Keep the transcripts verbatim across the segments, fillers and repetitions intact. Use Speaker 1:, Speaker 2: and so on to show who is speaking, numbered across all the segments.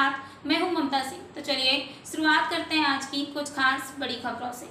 Speaker 1: साथ मैं हूं ममता सिंह। तो चलिए शुरुआत करते हैं आज की कुछ खास बड़ी खबरों से।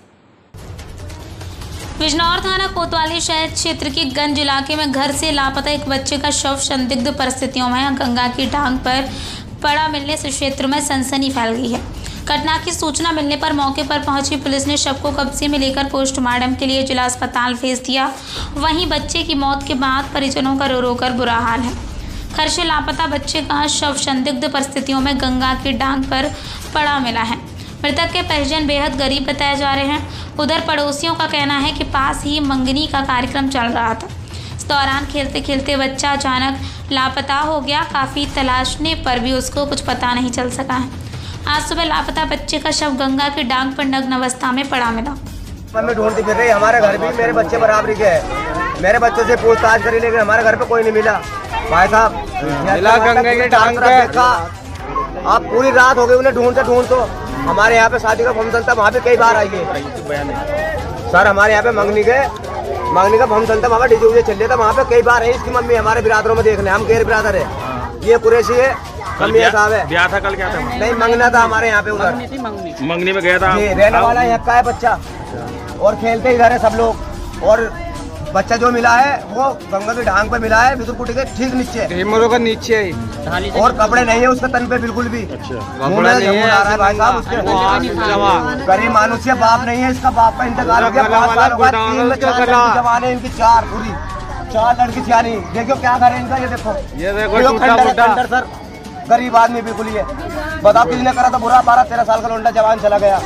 Speaker 1: बिजनौर थाना कोतवाली शहर क्षेत्र के गंज इलाके में घर से लापता एक बच्चे का शव संदिग्ध परिस्थितियों में गंगा की ढांग पर पड़ा मिलने से क्षेत्र में सनसनी फैल गई है। घटना की सूचना मिलने पर मौके पर पहुंची पुलिस ने शव को कब्जे में लेकर पोस्टमार्टम के लिए जिला अस्पताल भेज दिया। वहीं बच्चे की मौत के बाद परिजनों का रो रो कर बुरा हाल है। घर से लापता बच्चे का शव संदिग्ध परिस्थितियों में गंगा की ढांग पर पड़ा मिला है। मृतक के परिजन बेहद गरीब बताए जा रहे हैं। उधर पड़ोसियों का कहना है कि पास ही मंगनी का कार्यक्रम चल रहा था। इस दौरान खेलते खेलते बच्चा अचानक लापता हो गया। काफ़ी तलाशने पर भी उसको कुछ पता नहीं चल सका है। आज सुबह लापता बच्चे का शव गंगा की डांग पर नग्न अवस्था में पड़ा मिला।
Speaker 2: मम्मी ढूंढती फिर रही, हमारे घर भी मेरे बच्चे बराबरी के हैं। मेरे बच्चे से पूछताछ करी लेकिन हमारे घर पे कोई नहीं मिला। भाई साहब मिला गंगा की डांग पे। आप पूरी रात हो गई उन्हें ढूंढते ढूंढ। तो हमारे यहाँ पे शादी का फंक्शन था, वहाँ पे कई बार आई है सर। हमारे यहाँ पे मंगनी के मंगनी का फंक्शन था, वहाँ पे डीजे चल रहा था, वहाँ पे कई बार है। इसकी मम्मी हमारे बिरादरों में देखने, हम गैर बिरादर है। ये कुरैशी है, कमिया साहब है।
Speaker 3: ब्याह था कल, क्या था?
Speaker 2: नहीं, मंगना था हमारे यहाँ पे। उधर
Speaker 3: मंगनी में गया था।
Speaker 2: रहने वाला यहाँ का है बच्चा, और खेलते इधर है सब लोग। और बच्चा जो मिला है वो गंगा की ढांग पे मिला है, बिदुरकुटी के ठीक नीचे का नीचे है। और कपड़े नहीं है उसके तन पे बिल्कुल भी। कपड़ा नहीं है आ रहा है भाई साहब उसके। गरीब मानुष है, बाप नहीं है इसका। बाप का इंतकाल हो गया पाँच साल बाद। तीन में चार लड़की जवाने इनकी, चार पूरी चार लड़की थी। नहीं देखो क्या करे इनका, ये देखो ये देखो खंडर सर। गरीब आदमी बिल्कुल ये बताओ किसने करा था बुरा। बारह तेरह साल का लौंडा जवान चला गया।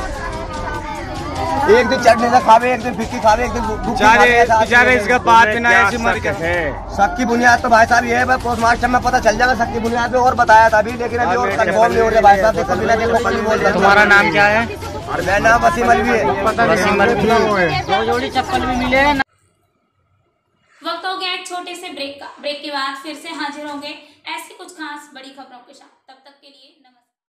Speaker 2: एक दिन चटनी से खावे, एक दिन फिक्की खावे, एक दिन बेचारे इसका बात बिना ऐसी मर गए। शक की बुनियाद तो भाई साहब ये है, पोस्टमार्टम में पता चल जाएगा शक की बुनियाद पे। और बताया था अभी, लेकिन अभी और कंफर्म नहीं हो रहा भाई साहब। देखो बिना देखो कल बोल रहा।
Speaker 3: तुम्हारा नाम क्या है?
Speaker 2: और मेरा नाम वसीम अलवी है।
Speaker 3: वसीम अलवी।
Speaker 4: दो जोड़ी चप्पल भी मिले हैं।
Speaker 1: वक्त हो गया एक छोटे से ब्रेक का। ब्रेक के बाद फिर से हाजिर होंगे ऐसी कुछ खास बड़ी खबरों के साथ। तब तक के लिए